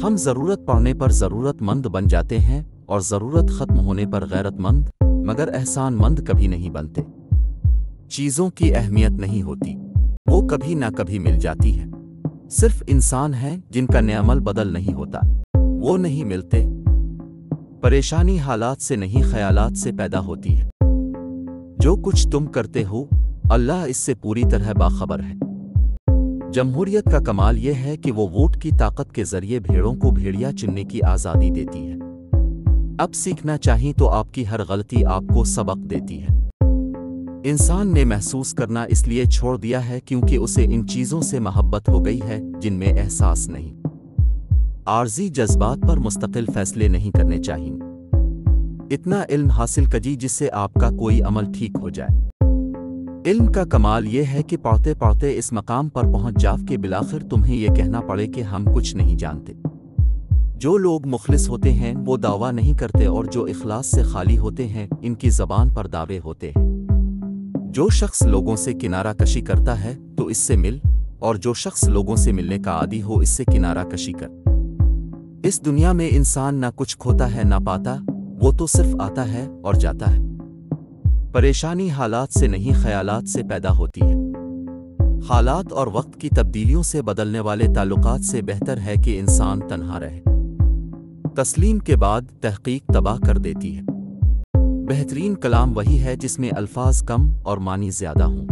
ہم ضرورت پڑنے پر ضرورت مند بن جاتے ہیں اور ضرورت ختم ہونے پر غیرت مند مگر احسان مند کبھی نہیں بنتے۔ چیزوں کی اہمیت نہیں ہوتی، وہ کبھی نہ کبھی مل جاتی ہے۔ صرف انسان ہیں جن کا نعمل بدل نہیں ہوتا، وہ نہیں ملتے۔ پریشانی حالات سے نہیں خیالات سے پیدا ہوتی ہے۔ جو کچھ تم کرتے ہو اللہ اس سے پوری طرح باخبر ہے۔ جمہوریت کا کمال یہ ہے کہ وہ ووٹ کی طاقت کے ذریعے بھیڑوں کو بھیڑیا چننے کی آزادی دیتی ہے۔ اب سیکھنا چاہیں تو آپ کی ہر غلطی آپ کو سبق دیتی ہے۔ انسان نے محسوس کرنا اس لیے چھوڑ دیا ہے کیونکہ اسے ان چیزوں سے محبت ہو گئی ہے جن میں احساس نہیں۔ عارضی جذبات پر مستقل فیصلے نہیں کرنے چاہیے۔ اتنا علم حاصل کیجیے جس سے آپ کا کوئی عمل ٹھیک ہو جائے۔ علم کا کمال یہ ہے کہ پڑھتے پڑھتے اس مقام پر پہنچ جاؤ کہ بالآخر تمہیں یہ کہنا پڑے کہ ہم کچھ نہیں جانتے۔ جو لوگ مخلص ہوتے ہیں وہ دعویٰ نہیں کرتے اور جو اخلاص سے خالی ہوتے ہیں ان کی زبان پر دعوے ہوتے ہیں۔ جو شخص لوگوں سے کنارہ کشی کرتا ہے تو اس سے مل، اور جو شخص لوگوں سے ملنے کا عادی ہو اس سے کنارہ کشی کر۔ اس دنیا میں انسان نہ کچھ کھوتا ہے نہ پاتا، وہ تو صرف آتا ہے اور جاتا ہے۔ پریشانی حالات سے نہیں خیالات سے پیدا ہوتی ہے۔ حالات اور وقت کی تبدیلیوں سے بدلنے والے تعلقات سے بہتر ہے کہ انسان تنہا رہے۔ تسلیم کے بعد تحقیق تباہ کر دیتی ہے۔ بہترین کلام وہی ہے جس میں الفاظ کم اور معنی زیادہ ہوں۔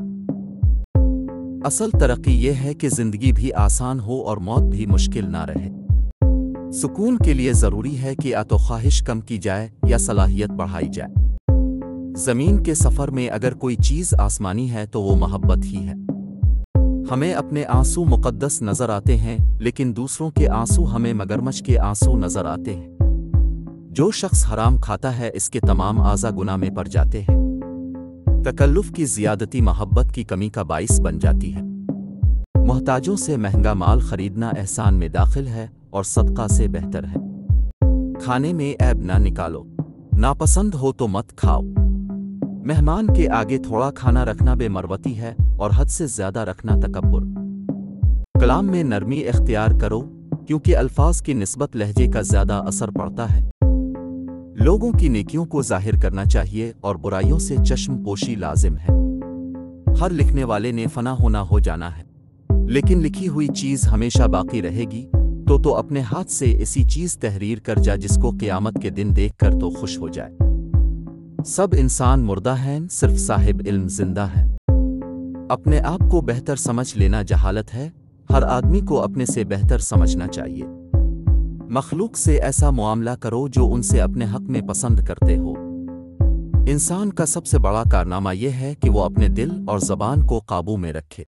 اصل ترقی یہ ہے کہ زندگی بھی آسان ہو اور موت بھی مشکل نہ رہے۔ سکون کے لیے ضروری ہے کہ یا تو خواہش کم کی جائے یا صلاحیت بڑھائی جائے۔ زمین کے سفر میں اگر کوئی چیز آسمانی ہے تو وہ محبت ہی ہے۔ ہمیں اپنے آنسو مقدس نظر آتے ہیں لیکن دوسروں کے آنسو ہمیں مگرمچھ کے آنسو نظر آتے ہیں۔ جو شخص حرام کھاتا ہے اس کے تمام اعضاء گناہ میں پڑ جاتے ہیں۔ تکلف کی زیادتی محبت کی کمی کا باعث بن جاتی ہے۔ محتاجوں سے مہنگا مال خریدنا احسان میں داخل ہے اور صدقہ سے بہتر ہے۔ کھانے میں عیب نہ نکالو، ناپسند ہو تو مت کھاؤ۔ مہمان کے آگے تھوڑا کھانا رکھنا بے مروتی ہے اور حد سے زیادہ رکھنا تکبر۔ کلام میں نرمی اختیار کرو کیونکہ الفاظ کی نسبت لہجے کا زیادہ اثر پڑتا ہے۔ لوگوں کی نیکیوں کو ظاہر کرنا چاہیے اور برائیوں سے چشم پوشی لازم ہے۔ ہر لکھنے والے نے فنا ہونا ہو جانا ہے، لیکن لکھی ہوئی چیز ہمیشہ باقی رہے گی۔ تو اپنے ہاتھ سے ایسی چیز تحریر کر جا جس کو قیامت کے دن دیکھ کر تو خوش ہو جائے۔ سب انسان مردہ ہیں، صرف صاحب علم زندہ ہے۔ اپنے آپ کو بہتر سمجھ لینا جہالت ہے، ہر آدمی کو اپنے سے بہتر سمجھنا چاہیے۔ مخلوق سے ایسا معاملہ کرو جو ان سے اپنے حق میں پسند کرتے ہو۔ انسان کا سب سے بڑا کارنامہ یہ ہے کہ وہ اپنے دل اور زبان کو قابو میں رکھے۔